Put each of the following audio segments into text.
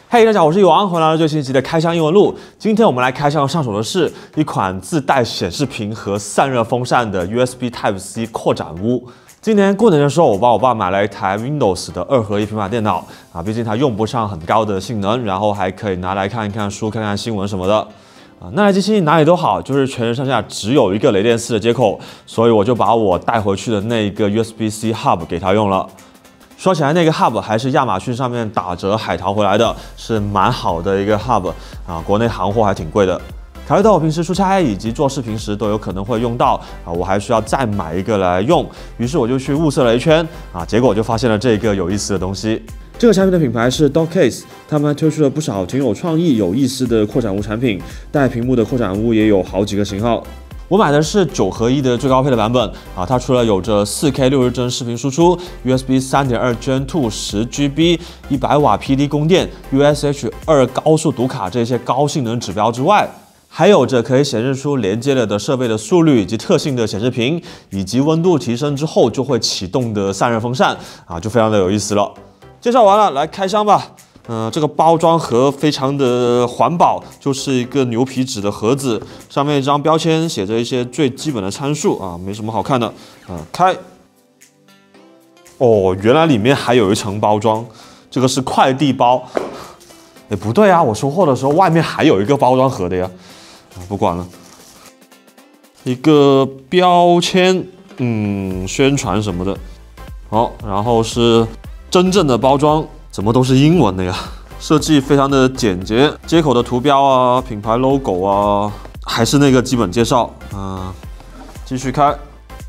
嘿，大家好，我是有昂，回来了最新一集的开箱英文录。今天我们来开箱上手的是一款自带显示屏和散热风扇的 USB Type-C 扩展坞。今年过年的时候，我帮我爸买了一台 Windows 的2合1平板电脑啊，毕竟它用不上很高的性能，然后还可以拿来看一看书、看看新闻什么的。那台机器哪里都好，就是全身上下只有一个雷电4的接口，所以我就把我带回去的那个 USB-C Hub 给它用了。说起来，那个 Hub 还是亚马逊上面打折海淘回来的，是蛮好的一个 Hub 啊，国内行货还挺贵的。考虑到我平时出差以及做视频时都有可能会用到啊，我还需要再买一个来用，于是我就去物色了一圈啊，结果我就发现了这个有意思的东西。这个产品的品牌是 Dockcase， 他们推出了不少挺有创意、有意思的扩展坞产品，带屏幕的扩展坞也有好几个型号。我买的是9合1的最高配的版本啊，它除了有着 4K 60帧视频输出、USB 3.2 Gen 2 10GB、100瓦 PD 供电、USH 2高速读卡这些高性能指标之外，还有着可以显示出连接了的设备的速率以及特性的显示屏，以及温度提升之后就会启动的散热风扇啊，就非常的有意思了。介绍完了，来开箱吧。这个包装盒非常的环保，就是一个牛皮纸的盒子，上面一张标签写着一些最基本的参数啊，没什么好看的。开。哦，原来里面还有一层包装，这个是快递包。哎，不对啊，我收货的时候外面还有一个包装盒的呀。不管了。一个标签，宣传什么的。好，然后是真正的包装。怎么都是英文的呀？设计非常的简洁，接口的图标啊，品牌 logo 啊，还是那个基本介绍啊。继续开，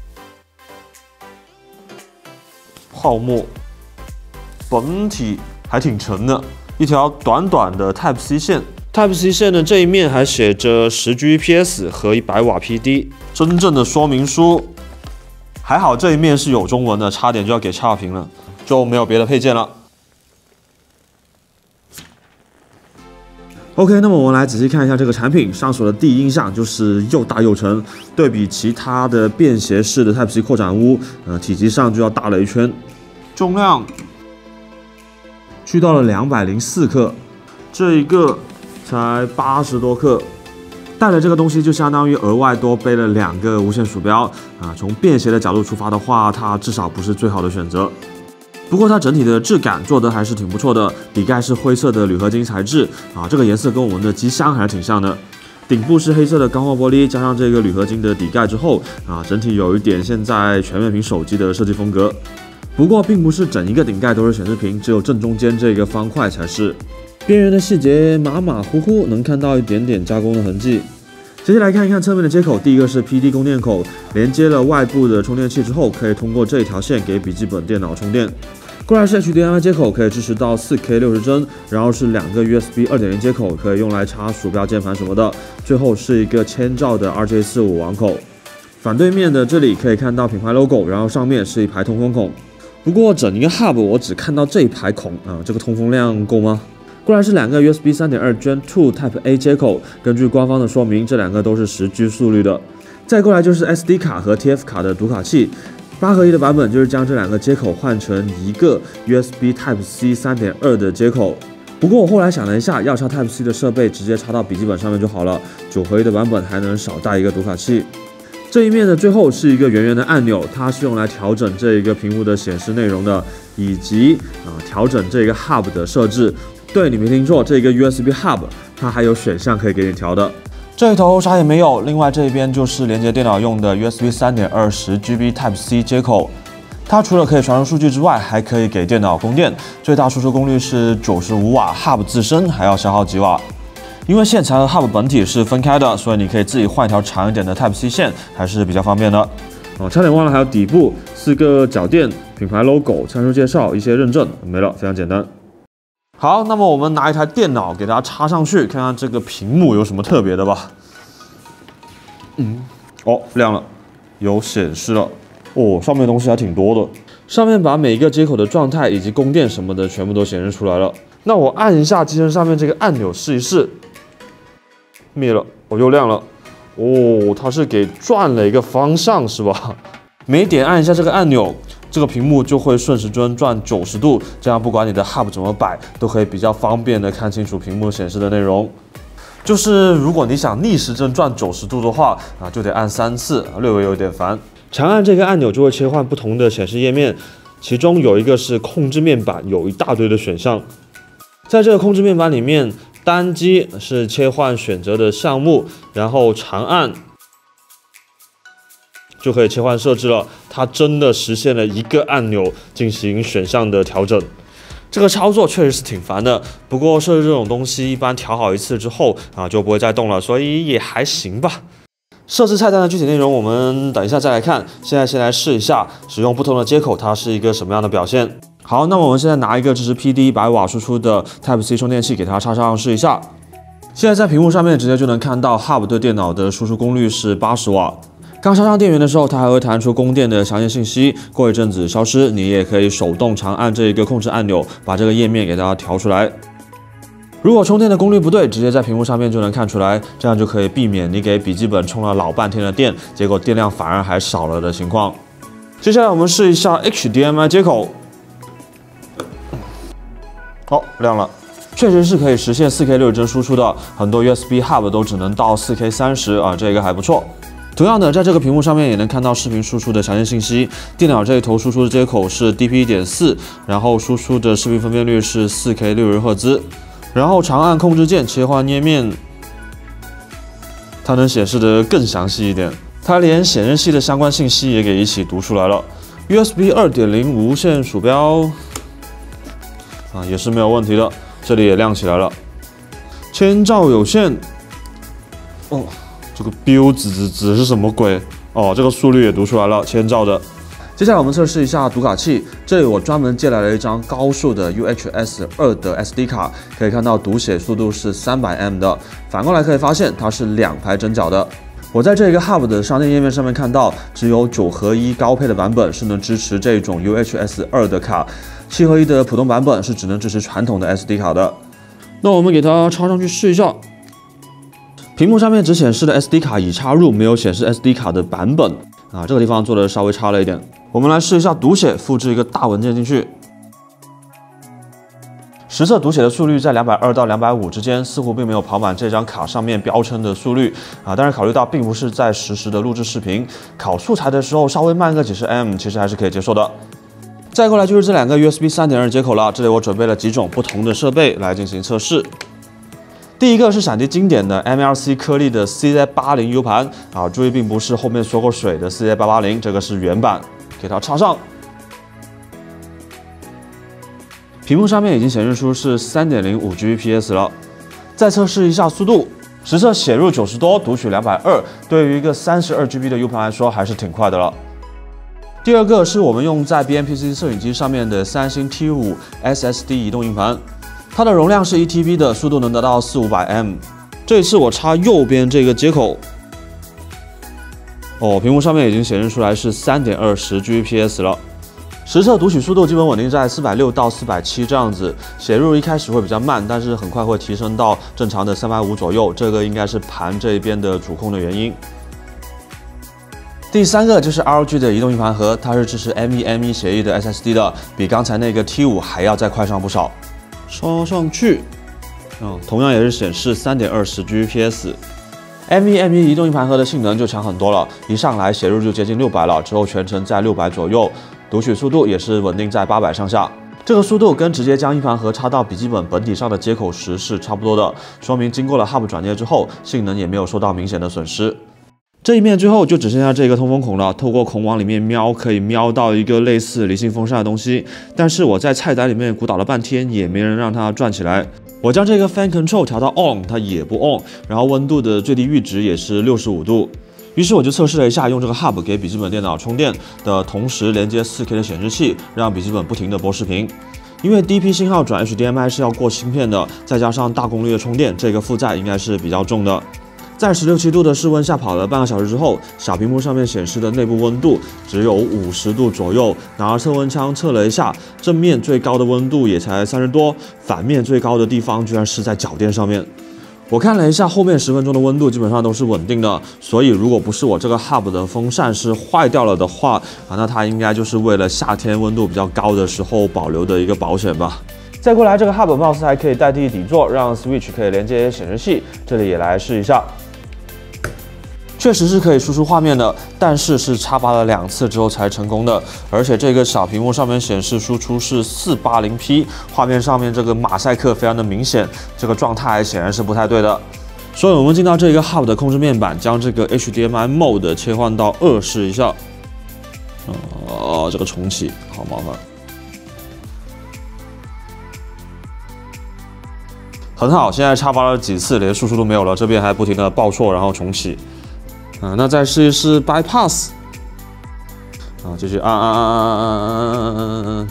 泡沫，本体还挺沉的，一条短短的 Type-C 线。Type-C 线的这一面还写着10Gbps 和100瓦 PD， 真正的说明书。还好这一面是有中文的，差点就要给差评了，就没有别的配件了。OK， 那么我们来仔细看一下这个产品。上手的第一印象就是又大又沉，对比其他的便携式的 Type-C 扩展坞，体积上就要大了一圈。重量去到了204克，这一个才80多克。带了这个东西就相当于额外多背了2个无线鼠标啊。从便携的角度出发的话，它至少不是最好的选择。不过它整体的质感做得还是挺不错的，底盖是灰色的铝合金材质啊，这个颜色跟我们的机箱还是挺像的。顶部是黑色的钢化玻璃，加上这个铝合金的底盖之后啊，整体有一点现在全面屏手机的设计风格。不过并不是整一个顶盖都是显示屏，只有正中间这个方块才是。边缘的细节马马虎虎，能看到一点点加工的痕迹。接下来看一看侧面的接口，第一个是 PD 供电口，连接了外部的充电器之后，可以通过这条线给笔记本电脑充电。过来是 HDMI 接口，可以支持到 4K 60帧，然后是2个 USB 2.0 接口，可以用来插鼠标、键盘什么的。最后是一个1000兆的 RJ45 网口。反对面的这里可以看到品牌 logo， 然后上面是一排通风孔。不过整一个 Hub 我只看到这一排孔啊，这个通风量够吗？过来是2个 USB 3.2 Gen 2 Type-A 接口，根据官方的说明，这2个都是10G 速率的。再过来就是 SD 卡和 TF 卡的读卡器。8合1的版本就是将这2个接口换成一个 USB Type-C 3.2 的接口。不过我后来想了一下，要插 Type-C 的设备直接插到笔记本上面就好了。9合1的版本还能少带一个读卡器。这一面的最后是一个圆圆的按钮，它是用来调整这一个屏幕的显示内容的，以及调整这个 Hub 的设置。对，你没听错，这个 USB Hub 它还有选项可以给你调的。这一头啥也没有，另外这一边就是连接电脑用的 USB 3.2 10GB Type-C 接口。它除了可以传输数据之外，还可以给电脑供电，最大输出功率是95瓦 ，Hub 自身还要消耗几瓦。因为线材和 Hub 本体是分开的，所以你可以自己换一条长一点的 Type-C 线，还是比较方便的。差点忘了还有底部4个脚垫、品牌 logo、参数介绍、一些认证，没了，非常简单。好，那么我们拿一台电脑给它插上去，看看这个屏幕有什么特别的吧。哦，亮了，有显示了。哦，上面东西还挺多的。上面把每一个接口的状态以及供电什么的全部都显示出来了。那我按一下机身上面这个按钮试一试，灭了，哦，又亮了。哦，它是给转了一个方向是吧？每点按一下这个按钮， 这个屏幕就会顺时针转90度，这样不管你的 Hub 怎么摆，都可以比较方便的看清楚屏幕显示的内容。就是如果你想逆时针转90度的话，就得按3次，略微有点烦。长按这个按钮就会切换不同的显示页面，其中有一个是控制面板，有一大堆的选项。在这个控制面板里面，单击是切换选择的项目，然后长按就可以切换设置了。它真的实现了一个按钮进行选项的调整。这个操作确实是挺烦的，不过设置这种东西一般调好一次之后就不会再动了，所以也还行吧。设置菜单的具体内容我们等一下再来看，现在先来试一下使用不同的接口它是一个什么样的表现。好，那么我们现在拿一个支持 PD 100瓦输出的 Type-C 充电器给它插上试一下。现在在屏幕上面直接就能看到 Hub 对电脑的输出功率是80瓦。刚插上电源的时候，它还会弹出供电的详细信息，过一阵子消失。你也可以手动长按这一个控制按钮，把这个页面给它调出来。如果充电的功率不对，直接在屏幕上面就能看出来，这样就可以避免你给笔记本充了老半天的电，结果电量反而还少了的情况。接下来我们试一下 HDMI 接口。哦，亮了。确实是可以实现 4K 60帧输出的，很多 USB Hub 都只能到 4K 30这个还不错。同样的，在这个屏幕上面也能看到视频输出的详细信息。电脑这一头输出的接口是 DP1.4，然后输出的视频分辨率是 4K 60赫兹。然后长按控制键切换页面，它能显示的更详细一点。它连显示器的相关信息也给一起读出来了。USB 2.0 无线鼠标也是没有问题的，这里也亮起来了。千兆有线，这个 biu 子是什么鬼？这个速率也读出来了，1000兆的。接下来我们测试一下读卡器，这里我专门借来了一张高速的 UHS 2的 SD 卡，可以看到读写速度是300M 的。反过来可以发现它是2排针脚的。我在这个 Hub 的商店页面上面看到，只有9合1高配的版本是能支持这种 UHS 2的卡，7合1的普通版本是只能支持传统的 SD 卡的。那我们给它插上去试一下。屏幕上面只显示了 SD 卡已插入，没有显示 SD 卡的版本这个地方做的稍微差了一点。我们来试一下读写，复制一个大文件进去。实测读写的速率在220到250之间，似乎并没有跑满这张卡上面标称的速率但是考虑到并不是在实时的录制视频，拷素材的时候稍微慢个几十 M， 其实还是可以接受的。再过来就是这两个 USB 3.2 接口了，这里我准备了几种不同的设备来进行测试。第一个是闪迪经典的 MLC 颗粒的 CZ80 U 盘注意并不是后面缩过水的 CZ880， 这个是原版，给它插上。屏幕上面已经显示出是 3.05 Gbps 了。再测试一下速度，实测写入90多，读取220，对于一个32GB 的 U 盘来说还是挺快的了。第二个是我们用在 BMPC 摄影机上面的三星 T5 SSD 移动硬盘。它的容量是1TB 的，速度能达到400-500M。这一次我插右边这个接口，屏幕上面已经显示出来是3.20 Gbps 了。实测读取速度基本稳定在460到470这样子，写入一开始会比较慢，但是很快会提升到正常的350左右，这个应该是盘这边的主控的原因。第三个就是 ROG 的移动硬盘盒，它是支持 NVMe 协议的 SSD 的，比刚才那个 T5 还要再快上不少。插上去，同样也是显示3.20 Gbps。NVMe 移动硬盘盒的性能就强很多了，一上来写入就接近600了，之后全程在600左右，读取速度也是稳定在800上下。这个速度跟直接将硬盘盒插到笔记本本体上的接口时是差不多的，说明经过了 Hub 转接之后，性能也没有受到明显的损失。这一面最后就只剩下这个通风孔了，透过孔往里面瞄，可以瞄到一个类似离心风扇的东西，但是我在菜单里面鼓捣了半天，也没人让它转起来。我将这个 Fan Control 调到 On， 它也不 On， 然后温度的最低阈值也是65度。于是我就测试了一下，用这个 Hub 给笔记本电脑充电的同时连接 4K 的显示器，让笔记本不停的播视频。因为 DP 信号转 HDMI 是要过芯片的，再加上大功率的充电，这个负载应该是比较重的。在16、7度的室温下跑了半个小时之后，小屏幕上面显示的内部温度只有50度左右。拿测温枪测了一下，正面最高的温度也才30多，反面最高的地方居然是在脚垫上面。 我看了一下，后面10分钟的温度基本上都是稳定的，所以如果不是我这个 Hub 的风扇是坏掉了的话，那它应该就是为了夏天温度比较高的时候保留的一个保险吧。再过来，这个 Hub 貌似还可以代替底座，让 Switch 可以连接显示器，这里也来试一下。确实是可以输出画面的，但是是插拔了2次之后才成功的，而且这个小屏幕上面显示输出是480P， 画面上面这个马赛克非常的明显，这个状态显然是不太对的。所以我们进到这个 Hub 的控制面板，将这个 HDMI Mode 切换到2试一下。这个重启好麻烦。很好，现在插拔了几次，连输出都没有了，这边还不停的报错，然后重启。那再试一试 Bypass， 继续按。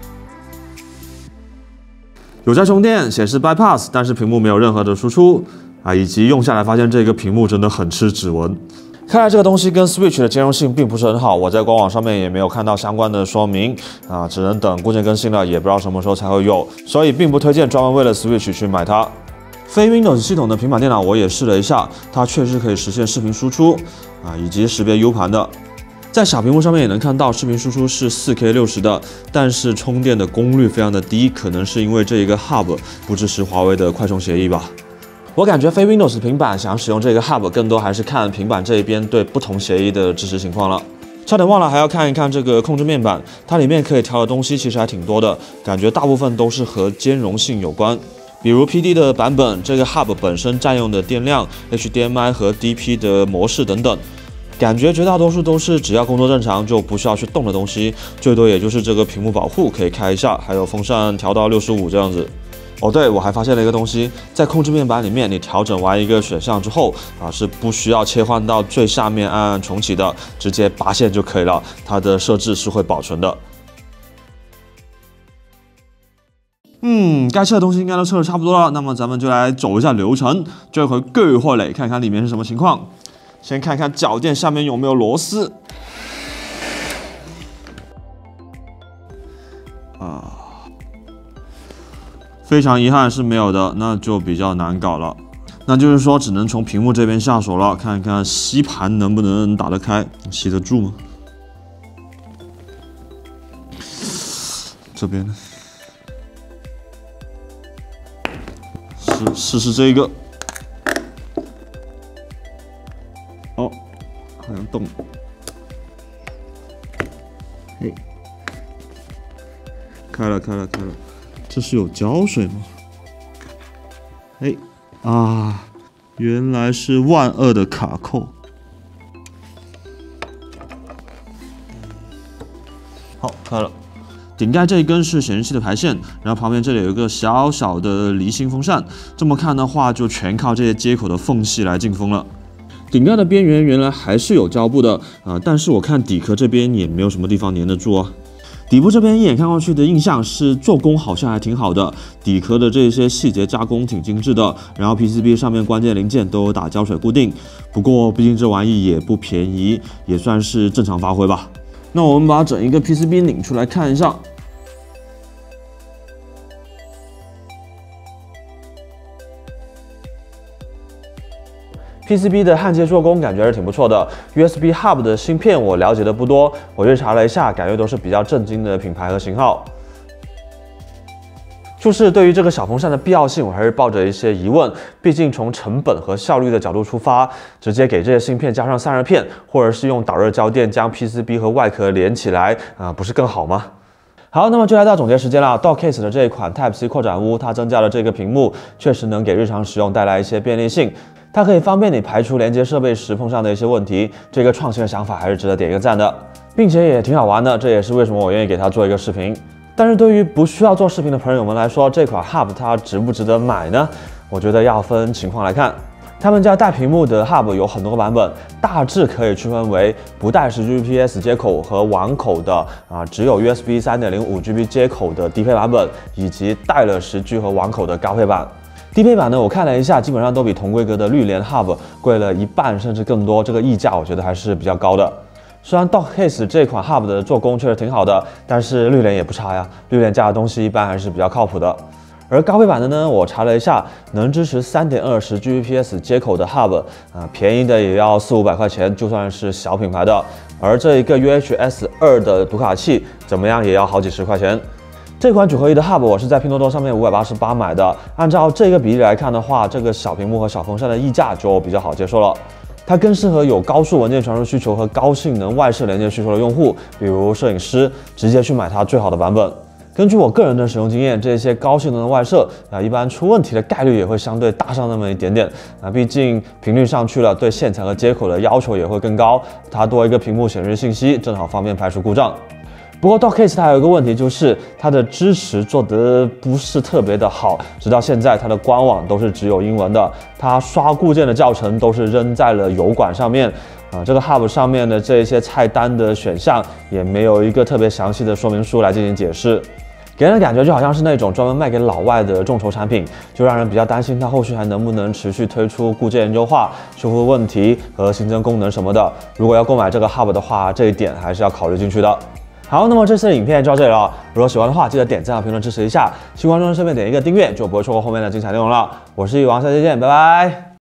有在充电，显示 Bypass， 但是屏幕没有任何的输出以及用下来发现这个屏幕真的很吃指纹。看来这个东西跟 Switch 的兼容性并不是很好，我在官网上面也没有看到相关的说明只能等固件更新了，也不知道什么时候才会有，所以并不推荐专门为了 Switch 去买它。非 Windows 系统的平板电脑我也试了一下，它确实可以实现视频输出以及识别 U 盘的。在小屏幕上面也能看到视频输出是 4K 60的，但是充电的功率非常的低，可能是因为这一个 Hub 不支持华为的快充协议吧。我感觉非 Windows 平板想使用这个 Hub， 更多还是看平板这一边对不同协议的支持情况了。差点忘了还要看一看这个控制面板，它里面可以调的东西其实还挺多的，感觉大部分都是和兼容性有关。比如 PD 的版本，这个 Hub 本身占用的电量、HDMI 和 DP 的模式等等，感觉绝大多数都是只要工作正常就不需要去动的东西，最多也就是这个屏幕保护可以开一下，还有风扇调到65这样子。对，我还发现了一个东西，在控制面板里面，你调整完一个选项之后是不需要切换到最下面按重启的，直接拔线就可以了，它的设置是会保存的。该测的东西应该都测得差不多了，那么咱们就来走一下流程，这回割回来看看里面是什么情况。先看看脚垫下面有没有螺丝。非常遗憾是没有的，那就比较难搞了。那就是说，只能从屏幕这边下手了，看看吸盘能不能打得开，吸得住吗？这边呢？试这个。好像动了。开了。这是有胶水吗？原来是12000的卡扣。好，开了。顶盖这一根是显示器的排线，然后旁边这里有一个小小的离心风扇。这么看的话，就全靠这些接口的缝隙来进风了。顶盖的边缘原来还是有胶布的但是我看底壳这边也没有什么地方粘得住啊。底部这边一眼看过去的印象是做工好像还挺好的，底壳的这些细节加工挺精致的，然后 PCB 上面关键零件都有打胶水固定。不过毕竟这玩意也不便宜，也算是正常发挥吧。那我们把整一个 PCB 拧出来看一下。PCB 的焊接做工感觉还是挺不错的。USB Hub 的芯片我了解的不多，我去查了一下，感觉都是比较正经的品牌和型号。就是对于这个小风扇的必要性，我还是抱着一些疑问。毕竟从成本和效率的角度出发，直接给这些芯片加上散热片，或者是用导热胶垫将 PCB 和外壳连起来不是更好吗？好，那么就来到总结时间了。Dockcase 的这一款 Type-C 扩展坞，它增加了这个屏幕，确实能给日常使用带来一些便利性。它可以方便你排除连接设备时碰上的一些问题，这个创新的想法还是值得点一个赞的，并且也挺好玩的，这也是为什么我愿意给它做一个视频。但是对于不需要做视频的朋友们来说，这款 Hub 它值不值得买呢？我觉得要分情况来看。他们家带屏幕的 Hub 有很多个版本，大致可以区分为不带10Gbps 接口和网口的只有 USB 3.05GB 接口的低配版本，以及带了10G 和网口的高配版。低配版呢，我看了一下，基本上都比同规格的绿联 Hub 贵了1半甚至更多，这个溢价我觉得还是比较高的。虽然 Dockcase 这款 Hub 的做工确实挺好的，但是绿联也不差呀，绿联家的东西一般还是比较靠谱的。 而高配版的呢，我查了一下，能支持3.20 Gbps 接口的 Hub，便宜的也要400-500块钱，就算是小品牌的。而这一个 UHS 2的读卡器，怎么样也要好几十块钱。这款9合1的 Hub 我是在拼多多上面588买的，按照这个比例来看的话，这个小屏幕和小风扇的溢价就比较好接受了。它更适合有高速文件传输需求和高性能外设连接需求的用户，比如摄影师，直接去买它最好的版本。根据我个人的使用经验，这些高性能的外设一般出问题的概率也会相对大上那么一点点。毕竟频率上去了，对线材和接口的要求也会更高。它多一个屏幕显示信息，正好方便排除故障。不过 Dockcase 它有一个问题，就是它的支持做得不是特别的好，直到现在它的官网都是只有英文的，它刷固件的教程都是扔在了油管上面。这个 Hub 上面的这些菜单的选项也没有一个特别详细的说明书来进行解释。给人的感觉就好像是那种专门卖给老外的众筹产品，就让人比较担心它后续还能不能持续推出固件优化、修复问题和新增功能什么的。如果要购买这个 Hub 的话，这一点还是要考虑进去的。好，那么这次的影片就到这里了。如果喜欢的话，记得点赞和评论支持一下。喜欢观众顺便点一个订阅，就不会错过后面的精彩内容了。我是一王，下期见，拜拜。